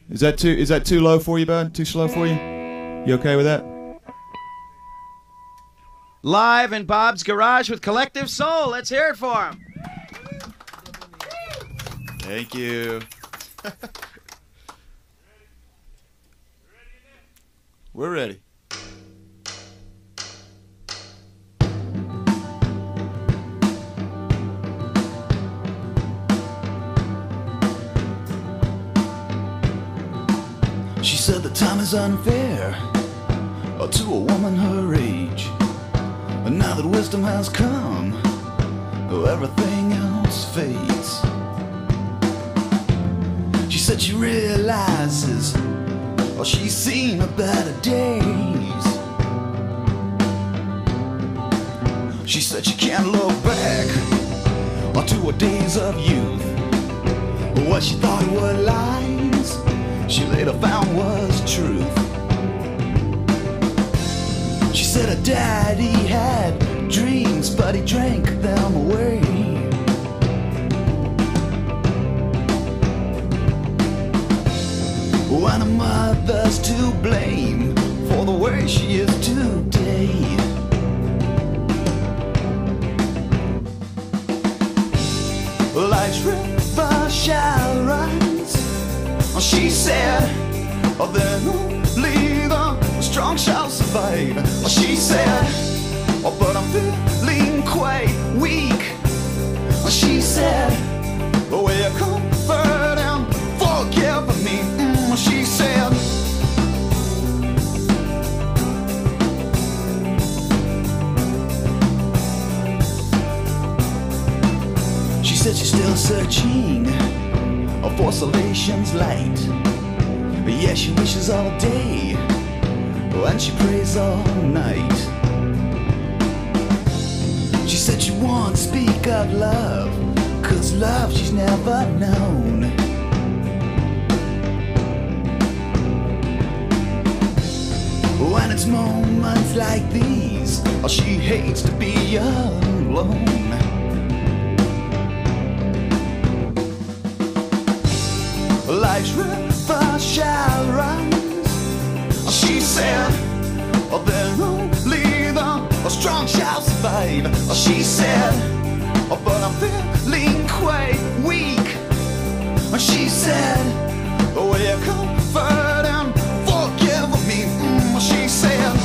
Is that too low for you, bud? Too slow for you? You okay with that? Live in Bob's Garage with Collective Soul. Let's hear it for him. Thank you. We're ready. She said the time is unfair to a woman her age. And now that wisdom has come, everything else fades. She said she realizes she's seen a better days. She said she can't look back to her days of youth. What she thought were lies, she later found was truth. She said her daddy had dreams, but he drank them away. And her mother's to blame for the way she is today. Life's river shall rise, she said, then only the strong shall survive. She said, but I'm feeling quite weak. She said, will you comfort and forgive me? She said, she said she's still searching for salvation's light. Yeah, she wishes all day and she prays all night. She said she won't speak of love, 'cause love she's never known. When it's moments like these, she hates to be alone. Life's river shall rise, she said, then only the strong shall survive. She said, but I'm feeling quite weak. She said, will you comfort and forgive me? She said,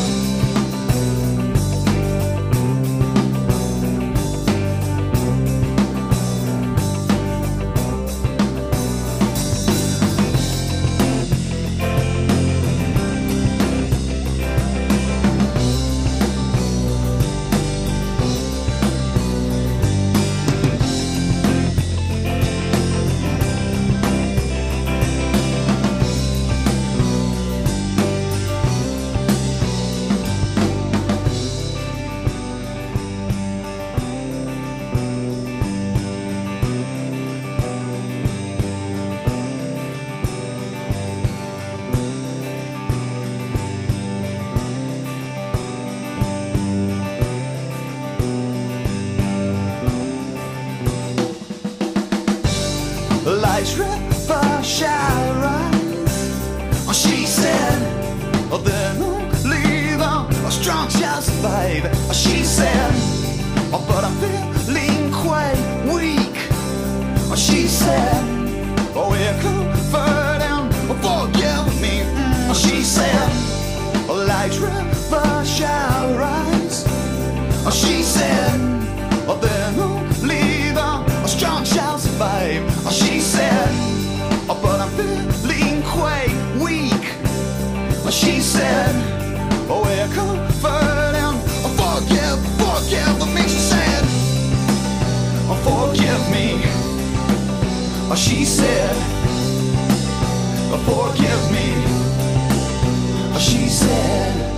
life's river shall rise, she said, then only the strong shall survive. She said, but I'm feeling quite weak. She said, will you comfort and forgive me? She said, life's river shall rise. She said, then only the strong shall survive. She said, but I'm feeling quite weak. She said, will you comfort and forgive me? She said, forgive me. She said, forgive me. She said,